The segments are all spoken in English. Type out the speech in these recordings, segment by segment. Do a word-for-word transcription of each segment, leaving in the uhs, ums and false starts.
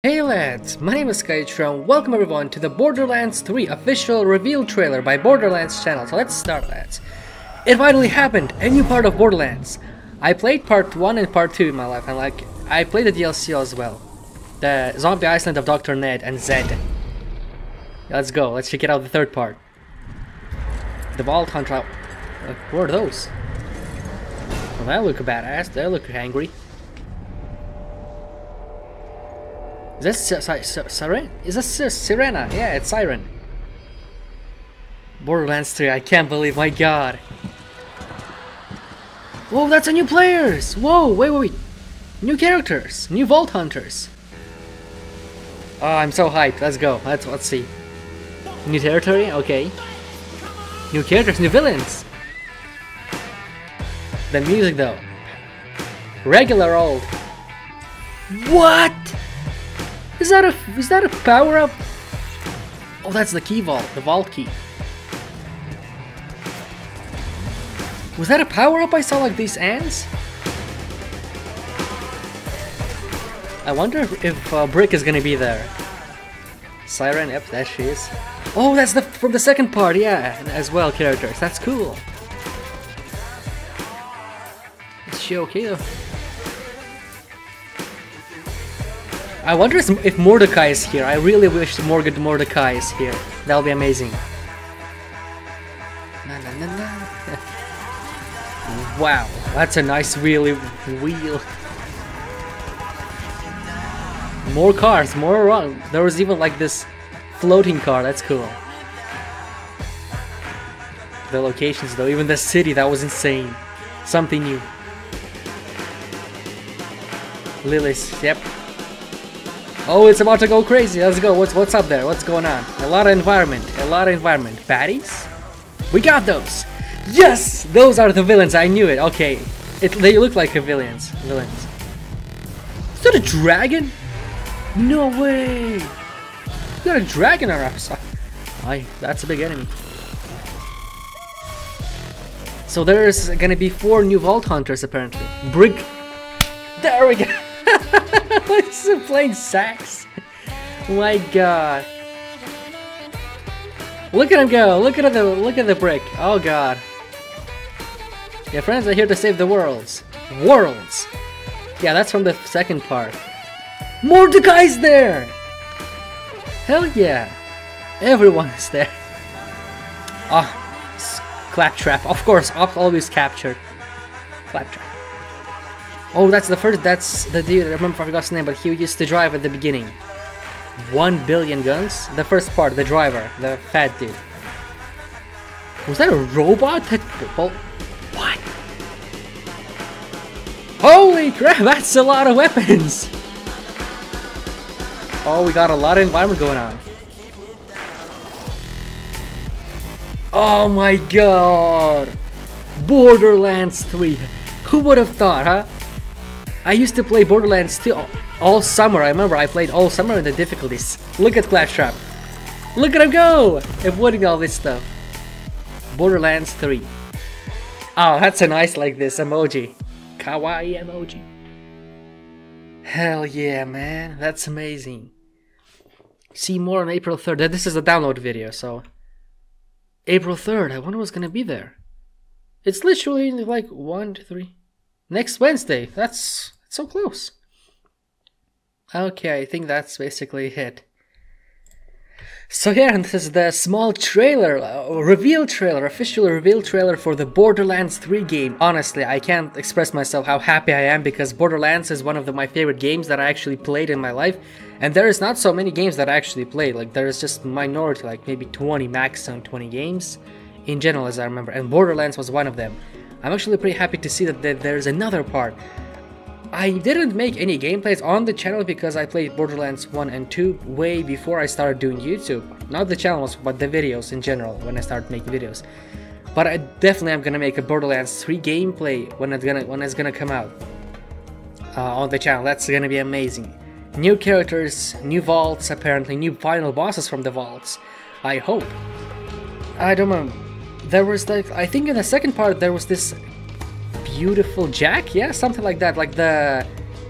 Hey lads, my name is Skychrew and welcome everyone to the Borderlands three official reveal trailer by Borderlands channel. So let's start lads. It finally happened, a new part of Borderlands. I played part one and part two in my life, and like, I played the D L C as well. The Zombie Island of Doctor Ned and Zed. Let's go, let's check it out the third part. The Vault Hunter. Uh, what are those? Well, they look badass, they look angry. Is that Siren? Is that Sirena? Yeah, it's Siren. Borderlands three, I can't believe, my god. Whoa, that's a new players! Whoa, wait, wait, wait. New characters, new Vault Hunters. Oh, I'm so hyped. Let's go. Let's let's see. New territory, okay. New characters, new villains. The music though. Regular old. What? Is that a is that a power up? Oh, that's the key vault, the vault key. Was that a power up I saw like these ants? I wonder if, if uh, Brick is gonna be there. Siren, yep, there she is. Oh, that's the from the second part, yeah, as well characters. That's cool. Is she okay though? I wonder if Mordecai is here. I really wish Morgan Mordecai is here. That'll be amazing. Na, na, na, na. Wow, that's a nice wheelie wheel. More cars, more around. There was even like this floating car. That's cool. The locations though, even the city, that was insane. Something new. Lilies, yep. Oh, it's about to go crazy. Let's go. What's what's up there? What's going on? A lot of environment. A lot of environment. Baddies? We got those. Yes, those are the villains. I knew it. Okay, it they look like a villains. Villains. Is that a dragon? No way. You got a dragon on our side. Aye, that's a big enemy. So there's gonna be four new Vault Hunters apparently. Brick. There we go. He's playing sax. My god. Look at him go. Look at the look at the brick. Oh god. Your friends are here to save the worlds. Worlds. Yeah, that's from the second part. Mordecai's there. Hell yeah. Everyone is there. Ah, oh, Claptrap. Of course, always captured. Claptrap. Oh, that's the first, that's the dude, I remember I forgot his name, but he used to drive at the beginning. One billion guns? The first part, the driver, the fat dude. Was that a robot? That, oh, what? Holy crap, that's a lot of weapons! Oh, we got a lot of environment going on. Oh my god! Borderlands three. Who would have thought, huh? I used to play Borderlands two all summer. I remember I played all summer in the difficulties. Look at Claptrap. Look at him go! Avoiding all this stuff. Borderlands three. Oh, that's a nice like this emoji. Kawaii emoji. Hell yeah, man. That's amazing. See more on April third. This is a download video, so... April third. I wonder what's gonna be there. It's literally like one, two, three... Next Wednesday. That's... so close. Okay, I think that's basically it. So yeah, and this is the small trailer, uh, reveal trailer, official reveal trailer for the Borderlands three game. Honestly, I can't express myself how happy I am because Borderlands is one of the, my favorite games that I actually played in my life. And there is not so many games that I actually played. Like there is just minority, like maybe twenty, maximum twenty games in general as I remember. And Borderlands was one of them. I'm actually pretty happy to see that there's another part. I didn't make any gameplays on the channel because I played Borderlands one and two way before I started doing YouTube. Not the channels, but the videos in general when I started making videos. But I definitely am gonna make a Borderlands three gameplay when it's gonna when it's gonna come out uh, on the channel. That's gonna be amazing. New characters, new vaults, apparently new final bosses from the vaults. I hope. I don't know. There was like I think in the second part there was this beautiful Jack, yeah, something like that, like the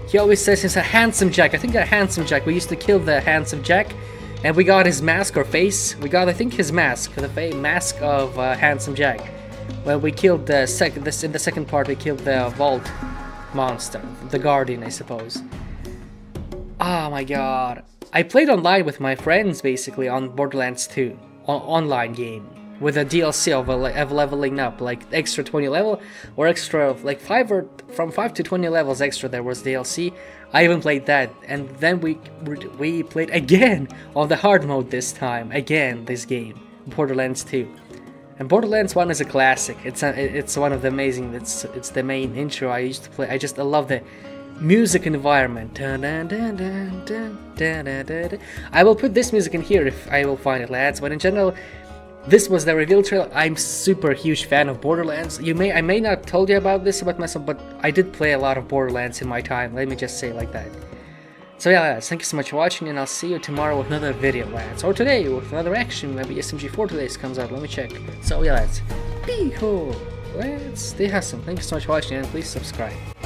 He always says he's a handsome Jack. I think a handsome Jack. We used to kill the handsome Jack, and we got his mask or face. We got, I think, his mask, the fa mask of uh, handsome Jack. Well, we killed the second. This in the second part, we killed the vault monster, the guardian, I suppose. Oh my god! I played online with my friends, basically on Borderlands two, on online game. With a D L C of, a, of leveling up, like extra twenty level, or extra, like five or, from five to twenty levels extra there was D L C. I even played that, and then we, we played again on the hard mode this time, again this game, Borderlands two. And Borderlands one is a classic, it's a, it's one of the amazing, it's, it's the main intro I used to play. I just I love the music environment. Dun, dun, dun, dun, dun, dun, dun, dun. I will put this music in here if I will find it, lads, but in general, this was the reveal trailer. I'm super huge fan of Borderlands. You may I may not told you about this about myself, but I did play a lot of Borderlands in my time. Let me just say it like that. So yeah, lads, thank you so much for watching, and I'll see you tomorrow with another video, lads. Or today with another action. Maybe S M G four today comes out. Let me check. So yeah, lads. Be cool. Let's stay awesome. Thank you so much for watching, and please subscribe.